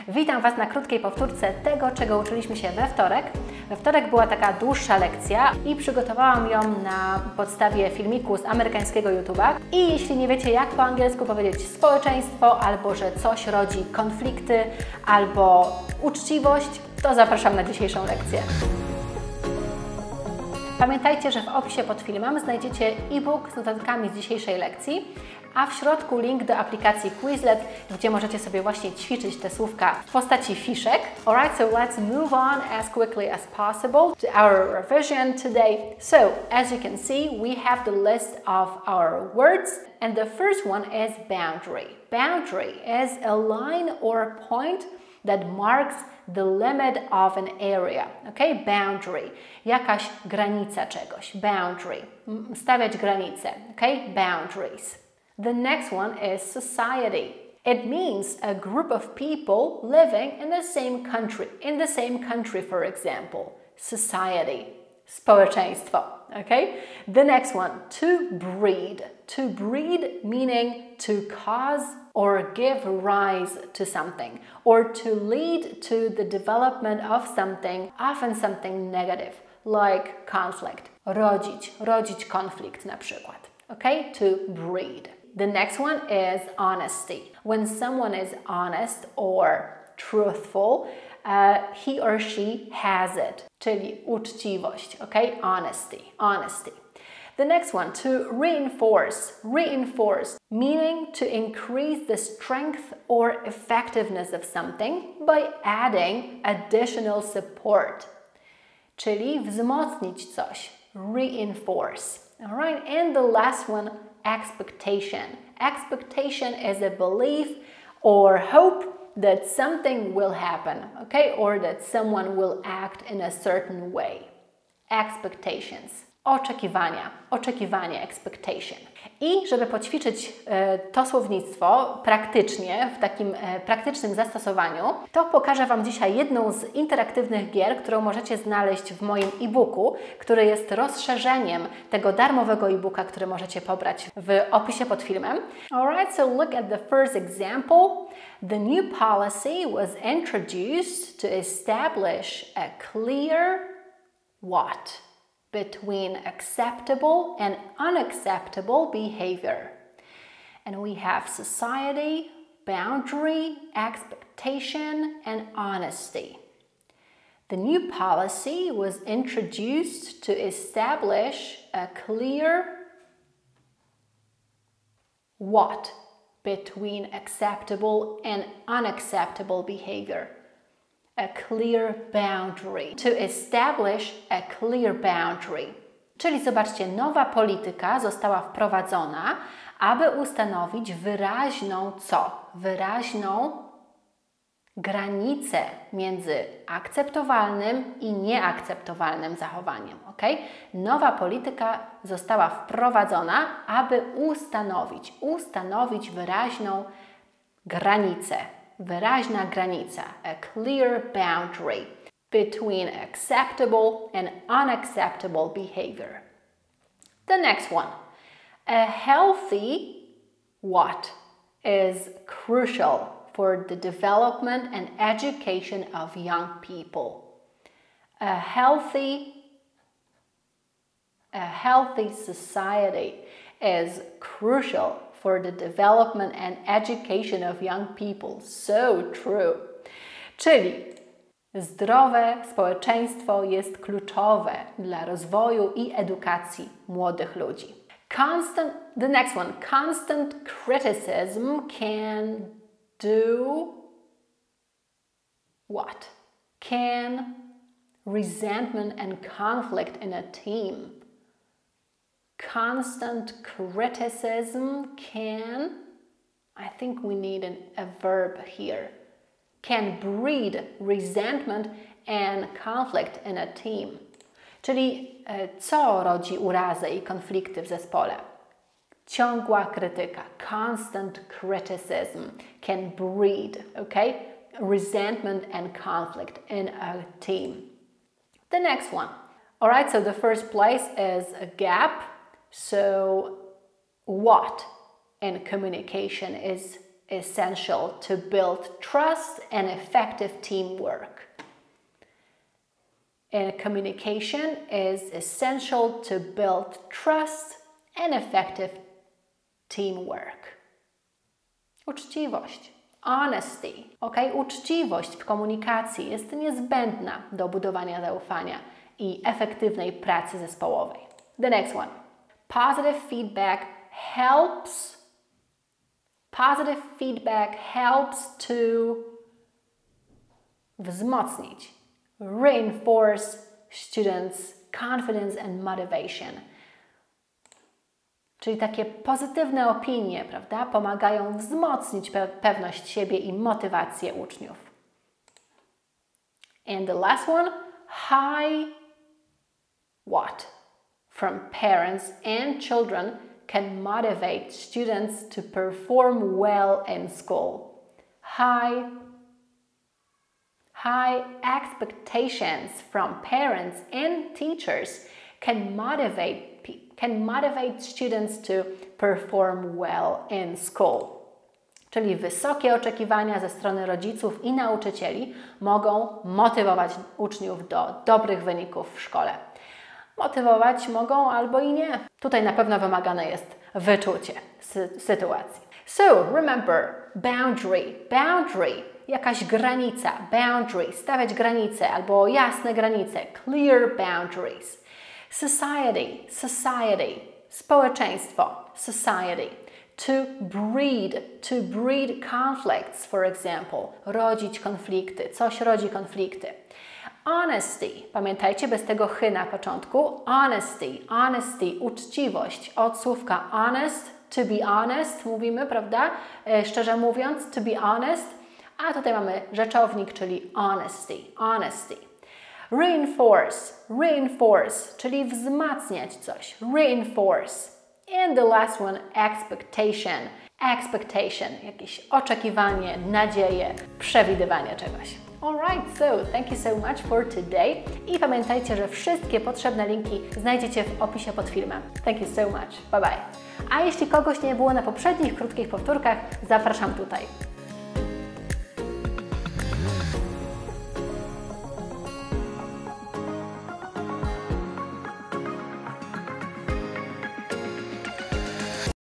Witam Was na krótkiej powtórce tego, czego uczyliśmy się we wtorek. We wtorek była taka dłuższa lekcja i przygotowałam ją na podstawie filmiku z amerykańskiego YouTube'a. I jeśli nie wiecie, jak po angielsku powiedzieć społeczeństwo, albo że coś rodzi konflikty, albo uczciwość, to zapraszam na dzisiejszą lekcję. Pamiętajcie, że w opisie pod filmem znajdziecie e-book z notatkami z dzisiejszej lekcji, a w środku link do aplikacji Quizlet, gdzie możecie sobie właśnie ćwiczyć te słówka w postaci fiszek. Alright, so let's move on as quickly as possible to our revision today. So, as you can see, we have the list of our words, and the first one is boundary. Boundary is a line or point that marks the limit of an area. Okay? Boundary. Jakaś granica czegoś. Boundary. Stawiać granice. Okay? Boundaries. The next one is society. It means a group of people living in the same country. In the same country, for example. Society. Społeczeństwo. Okay? The next one, to breed. To breed meaning to cause or give rise to something, or to lead to the development of something, often something negative, like conflict. Rodzić konflikt na przykład. Okay? To breed. The next one is honesty. When someone is honest or truthful, he or she has it, czyli uczciwość. Okay? Honesty. The next one, to reinforce. Reinforce, meaning to increase the strength or effectiveness of something by adding additional support. Czyli wzmocnić coś. Reinforce. All right, and the last one, expectation. Expectation is a belief or hope that something will happen, okay, or that someone will act in a certain way. Expectations. Oczekiwanie, expectation. I żeby poćwiczyć to słownictwo praktycznie, w takim praktycznym zastosowaniu, to pokażę Wam dzisiaj jedną z interaktywnych gier, którą możecie znaleźć w moim e-booku, który jest rozszerzeniem tego darmowego e-booka, który możecie pobrać w opisie pod filmem. Alright, so look at the first example. The new policy was introduced to establish a clear what? Between acceptable and unacceptable behavior. And we have society, boundary, expectation, and honesty. The new policy was introduced to establish a clear what between acceptable and unacceptable behavior. A clear boundary. To establish a clear boundary. Czyli zobaczcie, nowa polityka została wprowadzona, aby ustanowić wyraźną co? Wyraźną granicę między akceptowalnym i nieakceptowalnym zachowaniem. Okay? Nowa polityka została wprowadzona, aby ustanowić wyraźną granicę. Wyraźna granica, a clear boundary between acceptable and unacceptable behavior. The next one, a healthy what is crucial for the development and education of young people. A healthy society is crucial for the development and education of young people. So true. Czyli zdrowe społeczeństwo jest kluczowe dla rozwoju i edukacji młodych ludzi. The next one, constant criticism can do what? Can resentment and conflict in a team. Constant criticism can, I think we need a verb here, can breed resentment and conflict in a team. Czyli co rodzi urazę i konflikty w zespole? Ciągła krytyka. Constant criticism can breed, okay, resentment and conflict in a team. The next one. All right, so the first place is a gap. So what in communication is essential to build trust and effective teamwork. And communication is essential to build trust and effective teamwork. Uczciwość. Honesty. Uczciwość w komunikacji jest niezbędna do budowania zaufania i efektywnej pracy zespołowej. The next one. Positive feedback helps to wzmocnić, reinforce students' confidence and motivation. Czyli takie pozytywne opinie, prawda, pomagają wzmocnić pewność siebie i motywację uczniów. And the last one, high what? From parents and children can motivate students to perform well in school. High expectations from parents and teachers can motivate students to perform well in school. Czyli wysokie oczekiwania ze strony rodziców i nauczycieli mogą motywować uczniów do dobrych wyników w szkole. Motywować mogą albo i nie. Tutaj na pewno wymagane jest wyczucie sytuacji. So, remember, boundary, jakaś granica, boundary, stawiać granice albo jasne granice, clear boundaries. Society, społeczeństwo, society. To breed conflicts, for example, rodzić konflikty, coś rodzi konflikty. Honesty, pamiętajcie, bez tego chy na początku. Honesty, uczciwość, od słówka honest, to be honest, mówimy, prawda? Szczerze mówiąc, to be honest, a tutaj mamy rzeczownik, czyli honesty. Reinforce, czyli wzmacniać coś, reinforce. And the last one, expectation, jakieś oczekiwanie, nadzieję, przewidywanie czegoś. Alright, so thank you so much for today. I pamiętajcie, że wszystkie potrzebne linki znajdziecie w opisie pod filmem. Thank you so much. Bye bye. A jeśli kogoś nie było na poprzednich krótkich powtórkach, zapraszam tutaj.